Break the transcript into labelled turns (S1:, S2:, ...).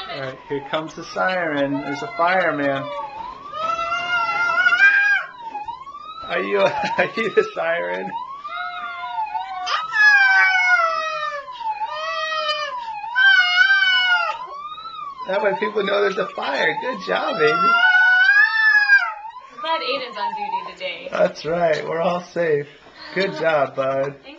S1: Alright, here comes the siren. There's a fireman. Are you the siren? That way people know there's a fire. Good job, baby.
S2: I'm glad Aiden's on duty today.
S1: That's right. We're all safe. Good job, bud.
S2: Thanks.